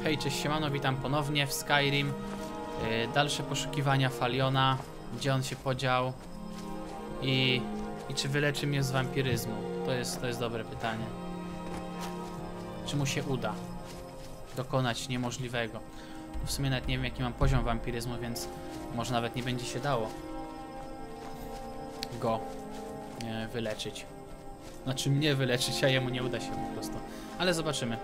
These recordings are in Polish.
Hej, cześć, siemano, witam ponownie w Skyrim. Dalsze poszukiwania Faliona, gdzie on się podział i czy wyleczy mnie z wampiryzmu. To jest dobre pytanie. Czy mu się uda dokonać niemożliwego? W sumie nawet nie wiem, jaki mam poziom wampiryzmu, więc może nawet nie będzie się dało go wyleczyć. Znaczy mnie wyleczyć, a jemu nie uda się po prostu. Ale zobaczymy.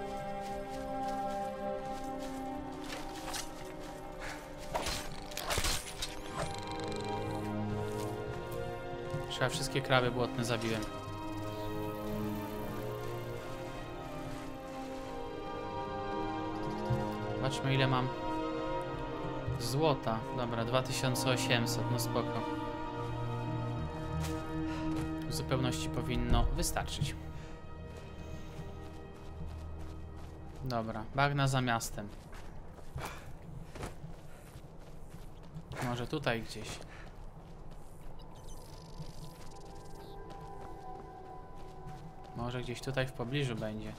Ja wszystkie kraby błotne zabiłem. Zobaczmy, ile mam złota. Dobra, 2800, no spoko. W zupełności powinno wystarczyć. Dobra, bagna za miastem. Może tutaj gdzieś. Może gdzieś tutaj w pobliżu będzie.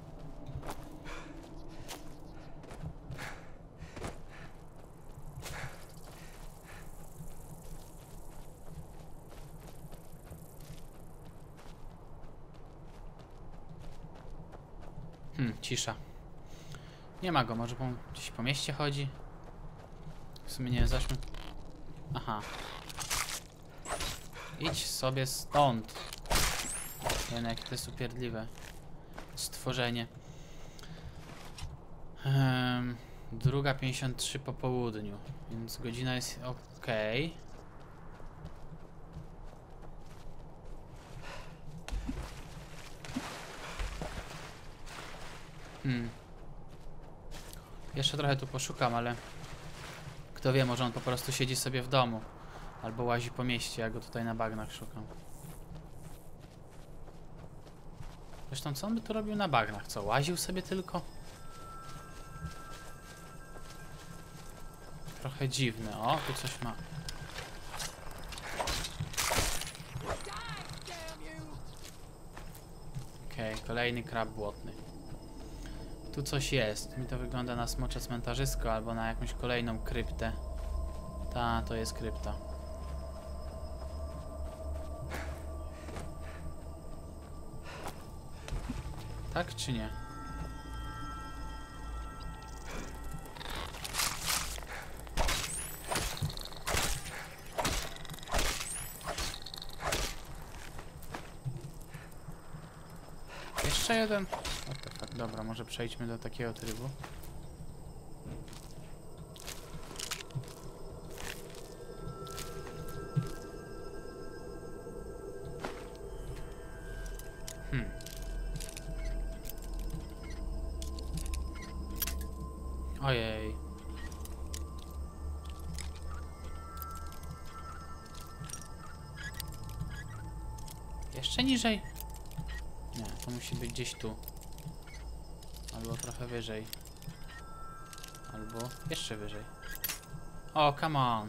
Cisza. Nie ma go, może gdzieś po mieście chodzi? W sumie nie, zaśmy... Aha. Idź sobie stąd. Nie wiem, jakie to jest upierdliwe stworzenie. 2:53 po południu, więc godzina jest ok. Jeszcze trochę tu poszukam, ale kto wie, może on po prostu siedzi sobie w domu albo łazi po mieście, ja go tutaj na bagnach szukam. Zresztą co on by tu robił na bagnach? Co, łaził sobie tylko? Trochę dziwne. O, tu coś ma. Okej, kolejny krab błotny. Tu coś jest. Mi to wygląda na smocze cmentarzysko albo na jakąś kolejną kryptę. Ta, to jest krypta. Tak czy nie? Jeszcze jeden. What the fuck? Dobra, może przejdźmy do takiego trybu. Ojej. Jeszcze niżej? Nie, to musi być gdzieś tu. Albo trochę wyżej. Albo jeszcze wyżej. O, come on.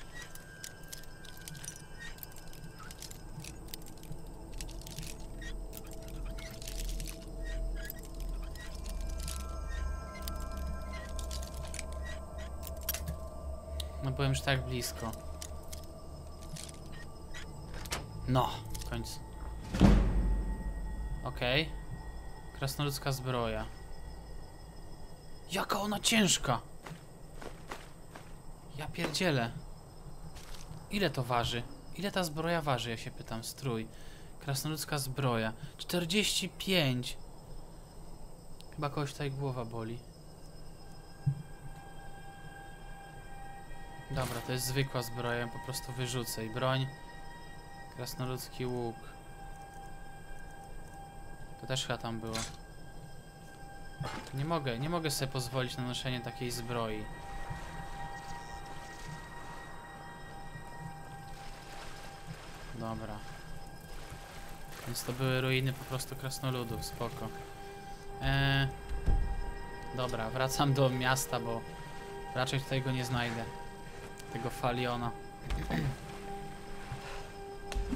No byłem już tak blisko. No, w końcu. Okej. Krasnoludzka zbroja. Jaka ona ciężka! Ja pierdzielę. Ile to waży? Ile ta zbroja waży, ja się pytam. Strój. Krasnoludzka zbroja. 45! Chyba kogoś tutaj głowa boli. Dobra, to jest zwykła zbroja, po prostu wyrzucę. I broń. Krasnoludzki łuk. To też chyba tam było. Nie mogę sobie pozwolić na noszenie takiej zbroi. Dobra. Więc to były ruiny po prostu krasnoludów, spoko. Dobra, wracam do miasta, bo raczej tutaj go nie znajdę. Tego Faliona.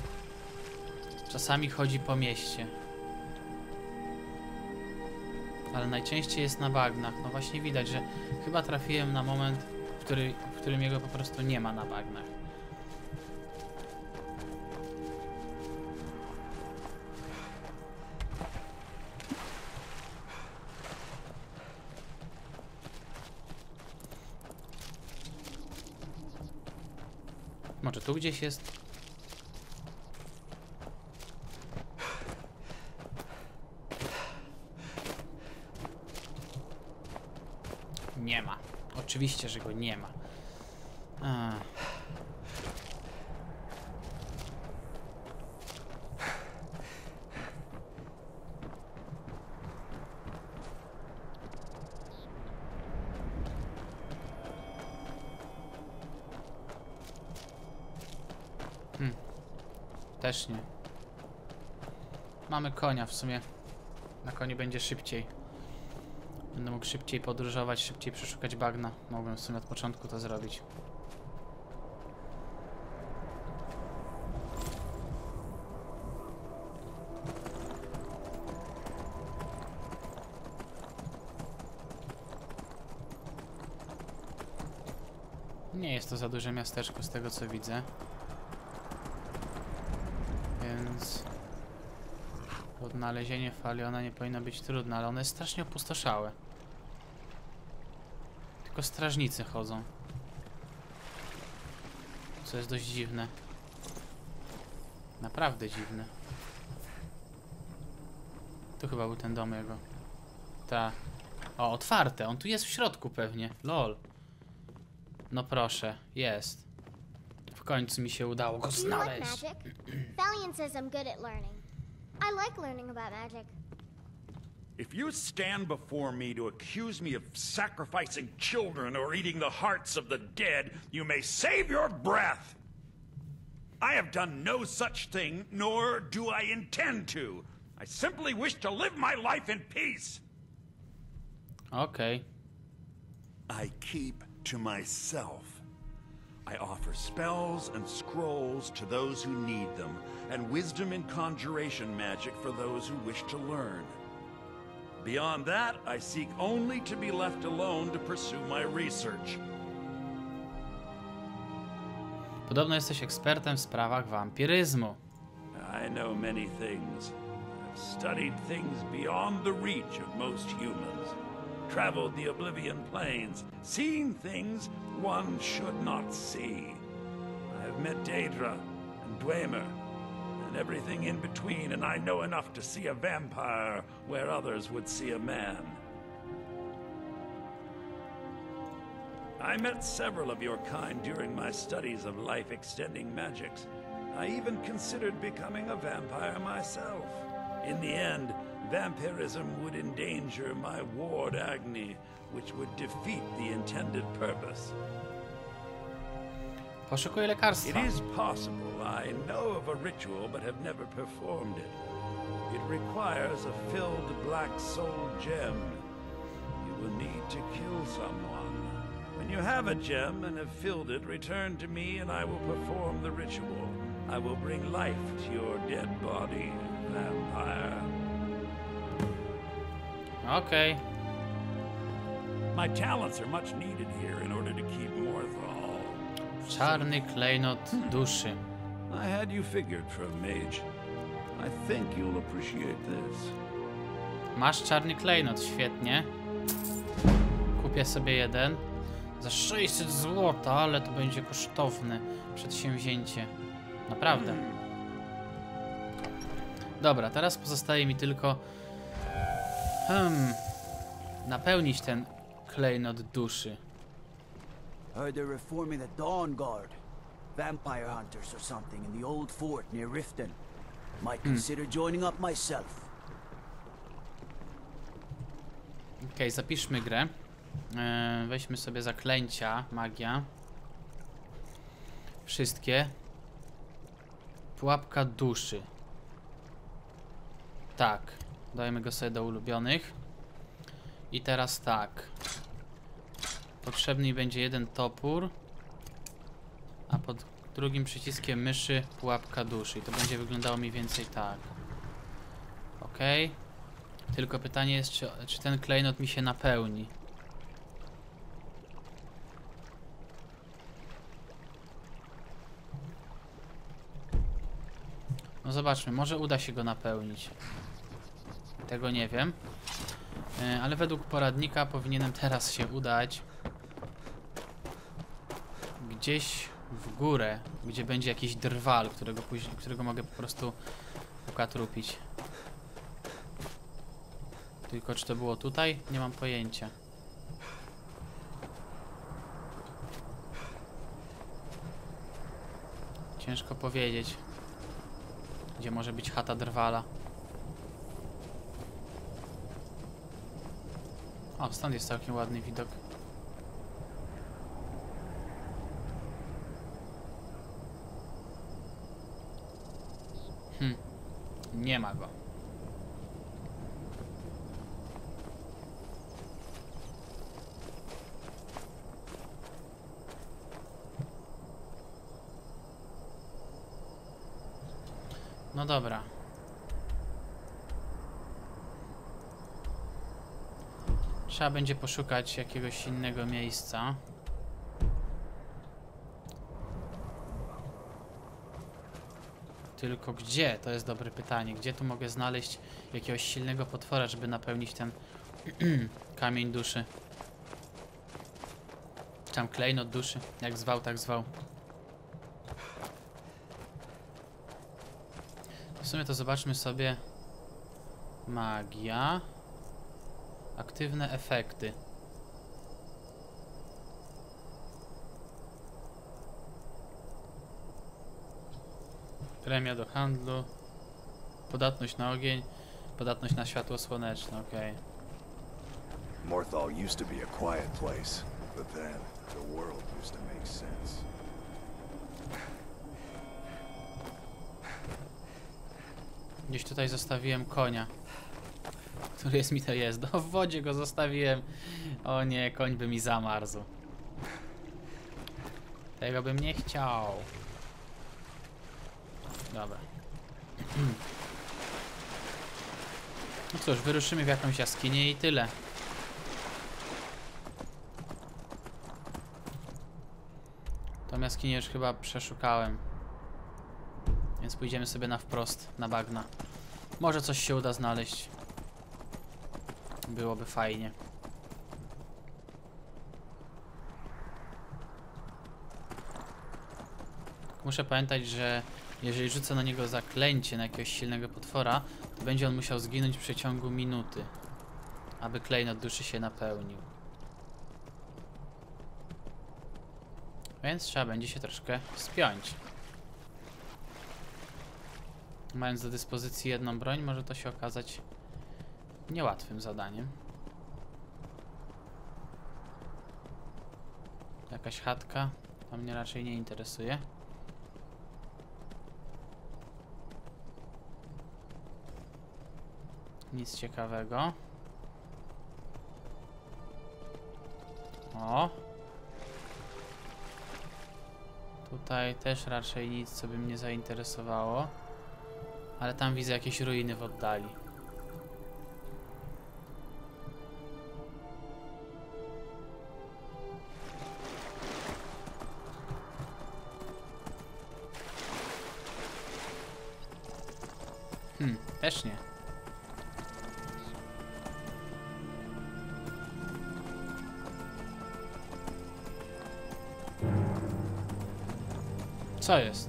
Czasami chodzi po mieście. Ale najczęściej jest na bagnach. No właśnie widać, że chyba trafiłem na moment, w którym jego po prostu nie ma na bagnach. Może tu gdzieś jest? Nie ma. Oczywiście, że go nie ma. Też nie. Mamy konia w sumie. Na koniu będzie szybciej. Będę mógł szybciej podróżować, szybciej przeszukać bagna. Mogłem w sumie od początku to zrobić. Nie jest to za duże miasteczko z tego co widzę. Więc odnalezienie Faliona nie powinno być trudne, ale one jest strasznie opustoszałe. Tylko strażnicy chodzą. Co jest dość dziwne. Naprawdę dziwne. Tu chyba był ten dom jego. Ta. O, otwarte. On tu jest w środku pewnie. Lol. No proszę, jest. W końcu mi się udało go znaleźć. Valiant says I'm good at learning. I like learning about magic. If you stand before me to accuse me of sacrificing children or eating the hearts of the dead, you may save your breath. I have done no such thing, nor do I intend to. I simply wish to live my life in peace. Okay. I keep to myself. I offer spells and scrolls to those who need them, and wisdom in conjuration magic for those who wish to learn. Beyond that, I seek only to be left alone to pursue my research. Podobno jesteś ekspertem w sprawach wampiryzmu. I know many things. I've studied things beyond the reach of most humans. Traveled the Oblivion Plains, seen things one should not see. I have met Daedra and Dwemer, and everything in between, and I know enough to see a vampire where others would see a man. I met several of your kind during my studies of life-extending magics. I even considered becoming a vampire myself. In the end, vampirism would endanger my ward Agni, which would defeat the intended purpose. Poszukuję lekarstwa. It is possible. I know of a ritual, but have never performed it. It requires a filled black soul gem. You will need to kill someone. When you have a gem and have filled it, return to me and I will perform the ritual. I will bring life to your dead body, vampire. Okej. My talents are much needed here in order to keep Morthal. Czarny klejnot duszy. I had you figured for a mage. I think you'll appreciate this. Masz czarny klejnot, świetnie. Kupię sobie jeden. Za 600 zł, ale to będzie kosztowne przedsięwzięcie. Naprawdę. Dobra, teraz pozostaje mi tylko napełnić ten klejnot duszy. Heard they're reforming the Dawn Guard. Vampire hunters or something in the old fort near Riften. Might consider joining up myself. Okej, zapiszmy grę. Weźmy sobie zaklęcia, magia. Wszystkie. Pułapka duszy. Tak. Dajemy go sobie do ulubionych. I teraz tak. Potrzebny mi będzie jeden topór. A pod drugim przyciskiem myszy pułapka duszy. I to będzie wyglądało mniej więcej tak. Ok. Tylko pytanie jest, czy ten klejnot mi się napełni. No zobaczmy, może uda się go napełnić. Tego nie wiem. Ale według poradnika powinienem teraz się udać gdzieś w górę, gdzie będzie jakiś drwal, którego mogę po prostu ukatrupić. Tylko czy to było tutaj? Nie mam pojęcia. Ciężko powiedzieć, gdzie może być chata drwala. O, stąd jest całkiem ładny widok. Nie ma go. No dobra. Trzeba będzie poszukać jakiegoś innego miejsca. Tylko gdzie? To jest dobre pytanie. Gdzie tu mogę znaleźć jakiegoś silnego potwora, żeby napełnić ten kamień duszy? Czy tam klejnot duszy? Jak zwał, tak zwał. W sumie to zobaczmy sobie. Magia. Aktywne efekty. Premia do handlu. Podatność na ogień. Podatność na światło słoneczne, okej. Morthal used to be a quiet place, but then the world used to make sense. Gdzieś tutaj zostawiłem konia. Który jest mi to jest? W wodzie go zostawiłem. O nie, koń by mi zamarzł. Tego bym nie chciał. Dobra. No cóż, wyruszymy w jakąś jaskinię i tyle. Tą jaskinię już chyba przeszukałem. Więc pójdziemy sobie na wprost, na bagna. Może coś się uda znaleźć. Byłoby fajnie. Muszę pamiętać, że jeżeli rzucę na niego zaklęcie, na jakiegoś silnego potwora, to będzie on musiał zginąć w przeciągu minuty, aby klejnot duszy się napełnił. Więc trzeba będzie się troszkę spiąć. Mając do dyspozycji jedną broń, może to się okazać niełatwym zadaniem. Jakaś chatka, to mnie raczej nie interesuje. Nic ciekawego. O! Tutaj też raczej nic, co by mnie zainteresowało. Ale tam widzę jakieś ruiny w oddali. Też nie. Co jest?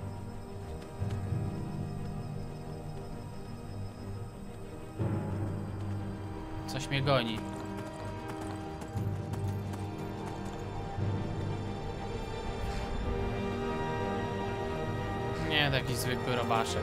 Coś mnie goni. Nie, taki zwykły robaszek.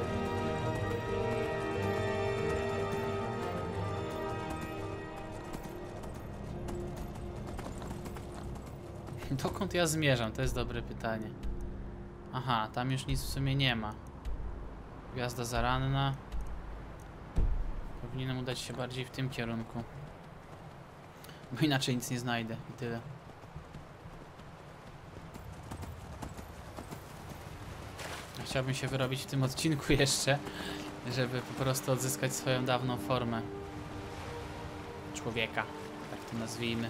Dokąd ja zmierzam? To jest dobre pytanie. Aha, tam już nic w sumie nie ma. Gwiazda zaranna. Powinienem udać się bardziej w tym kierunku. Bo inaczej nic nie znajdę i tyle. Chciałbym się wyrobić w tym odcinku jeszcze. żeby po prostu odzyskać swoją dawną formę człowieka, tak to nazwijmy.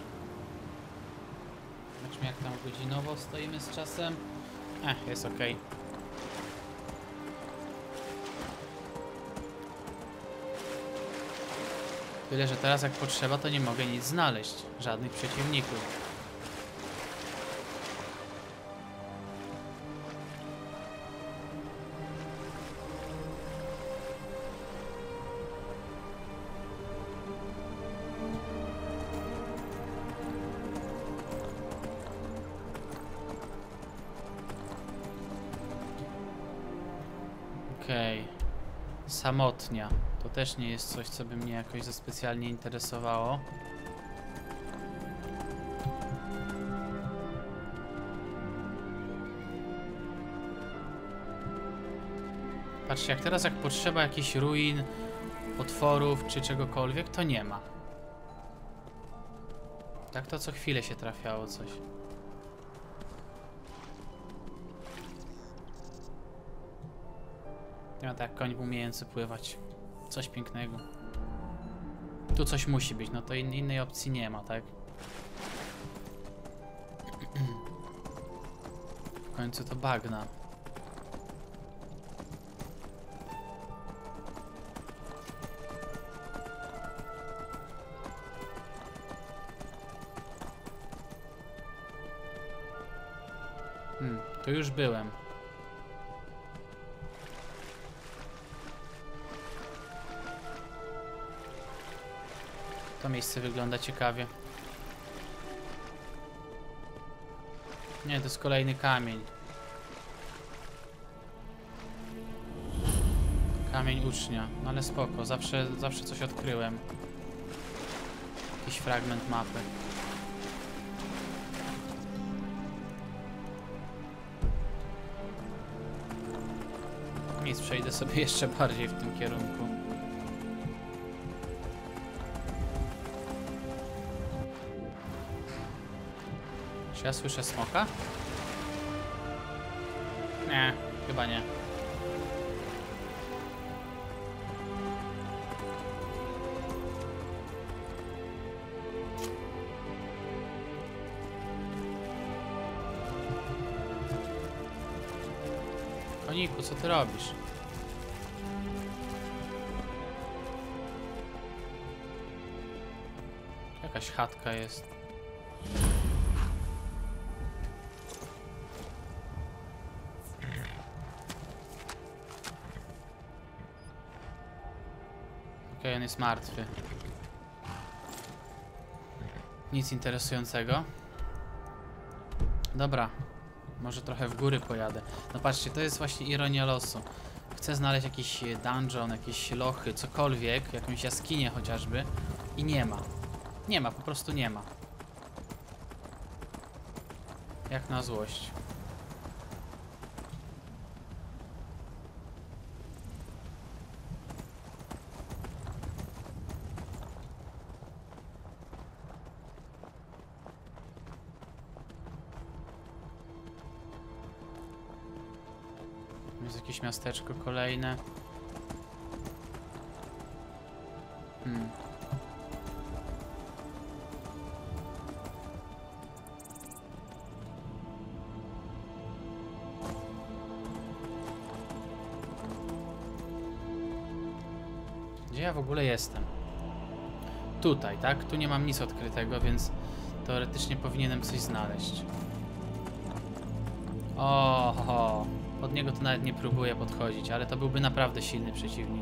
Zobaczmy, jak tam godzinowo stoimy z czasem. Jest ok. Tyle, że teraz jak potrzeba, to nie mogę nic znaleźć. Żadnych przeciwników. Okej. Samotnia. To też nie jest coś, co by mnie jakoś za specjalnie interesowało. Patrzcie, jak teraz jak potrzeba jakichś ruin, potworów czy czegokolwiek, to nie ma. Tak to co chwilę się trafiało coś. Ja tak, koń umiejący pływać. Coś pięknego. Tu coś musi być, no to innej opcji nie ma, tak? W końcu to bagna. Tu już byłem. To miejsce wygląda ciekawie. Nie, to jest kolejny kamień. Kamień ucznia. No ale spoko, zawsze coś odkryłem. Jakiś fragment mapy. Nic, przejdę sobie jeszcze bardziej w tym kierunku. Czy ja słyszę smoka? Nie, chyba nie. Koniku, co ty robisz? Jakaś chatka jest. Okej, on jest martwy. Nic interesującego. Dobra. Może trochę w góry pojadę. No patrzcie, to jest właśnie ironia losu. Chcę znaleźć jakiś dungeon, jakieś lochy, cokolwiek, jakąś jaskinię chociażby. I nie ma. Nie ma, po prostu nie ma. Jak na złość. Jest jakieś miasteczko kolejne. Gdzie ja w ogóle jestem? Tutaj, tak? Tu nie mam nic odkrytego, więc teoretycznie powinienem coś znaleźć. Oho. Od niego to nawet nie próbuję podchodzić, ale to byłby naprawdę silny przeciwnik.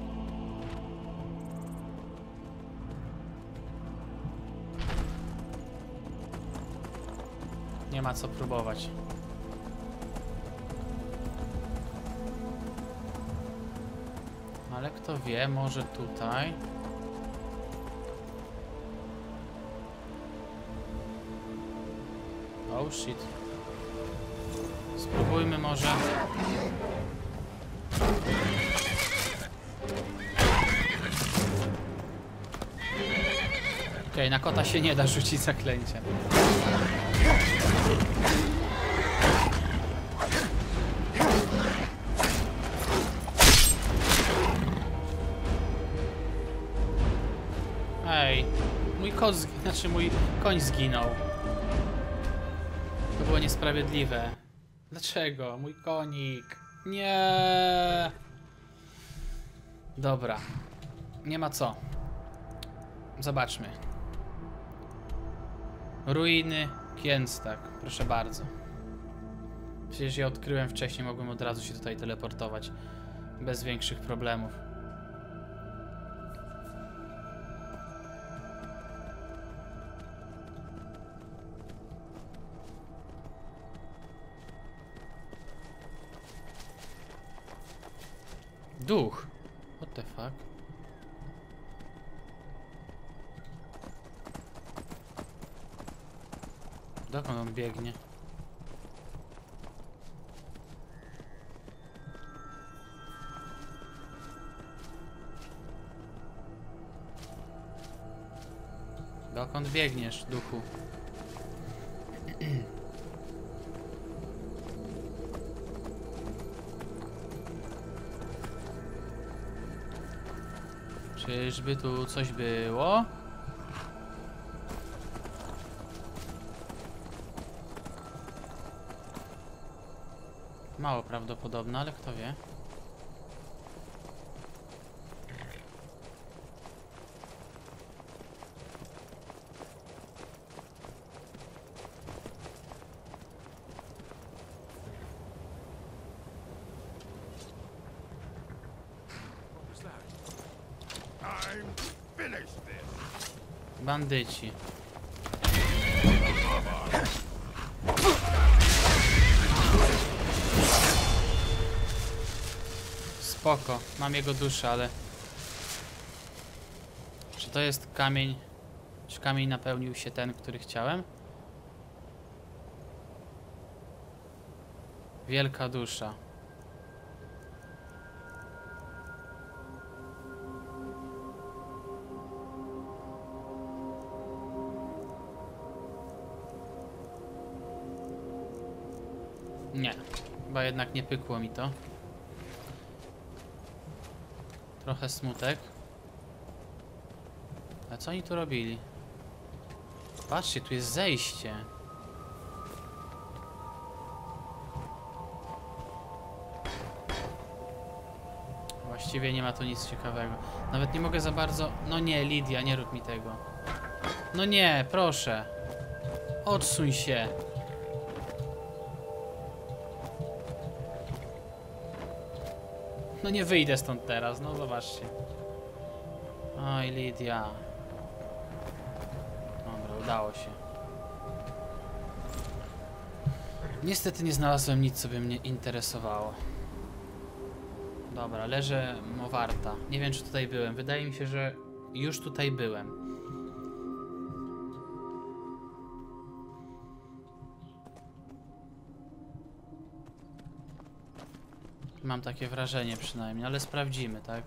Nie ma co próbować. Ale kto wie, może tutaj. Oh shit. Spróbujmy może. Okej, na kota się nie da rzucić zaklęciem. Ej, mój kot znaczy mój koń zginął. To było niesprawiedliwe. Dlaczego? Mój konik. Nie. Dobra. Nie ma co. Zobaczmy. Ruiny Kienstak. Proszę bardzo. Przecież je odkryłem wcześniej. Mogłem od razu się tutaj teleportować. Bez większych problemów. Duch. What the fuck? Dokąd on biegnie? Dokąd biegniesz, duchu? Czyżby tu coś było? Mało prawdopodobne, ale kto wie? Bandyci. Spoko, mam jego duszę, ale... Czy to jest kamień? Czy kamień napełnił się ten, który chciałem? Wielka dusza. Nie, chyba jednak nie pykło mi to. Trochę smutek. A co oni tu robili? Patrzcie, tu jest zejście. Właściwie nie ma tu nic ciekawego. Nawet nie mogę za bardzo... No nie, Lidia, nie rób mi tego. No nie, proszę. Odsuń się. No nie wyjdę stąd teraz, no zobaczcie. Oj, Lidia. Dobra, udało się. Niestety nie znalazłem nic, co by mnie interesowało. Dobra, leżę Mowarta. Nie wiem, czy tutaj byłem. Wydaje mi się, że już tutaj byłem. Mam takie wrażenie przynajmniej, ale sprawdzimy, tak?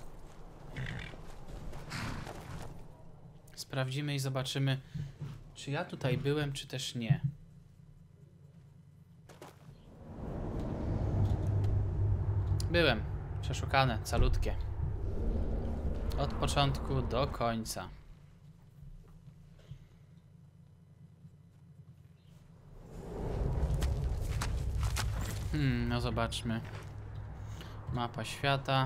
Sprawdzimy i zobaczymy, czy ja tutaj byłem, czy też nie. Byłem. Przeszukane, calutkie. Od początku do końca. No zobaczmy. Mapa świata.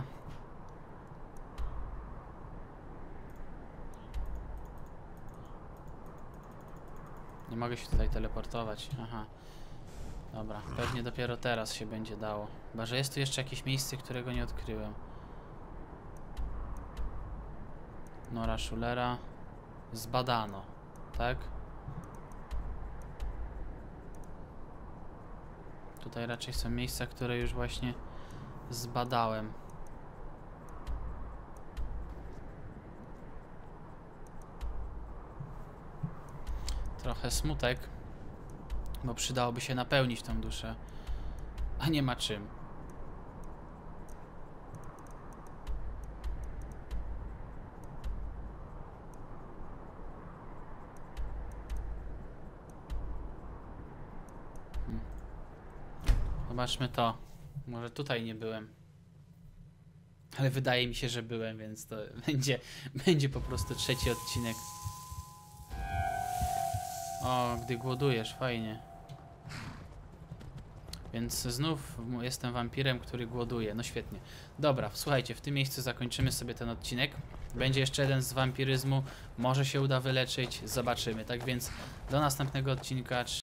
Nie mogę się tutaj teleportować. Aha. Dobra, pewnie dopiero teraz się będzie dało. Chyba że jest tu jeszcze jakieś miejsce, którego nie odkryłem. Nora Schulera. Zbadano, tak? Tutaj raczej są miejsca, które już właśnie zbadałem. Trochę smutek, bo przydałoby się napełnić tą duszę, a nie ma czym. Zobaczmy to. Może tutaj nie byłem. Ale wydaje mi się, że byłem, więc to będzie po prostu 3. odcinek. O, gdy głodujesz, fajnie. Więc znów jestem wampirem, który głoduje. No świetnie. Dobra, słuchajcie, w tym miejscu zakończymy sobie ten odcinek. Będzie jeszcze jeden z wampiryzmu. Może się uda wyleczyć. Zobaczymy. Tak więc do następnego odcinka.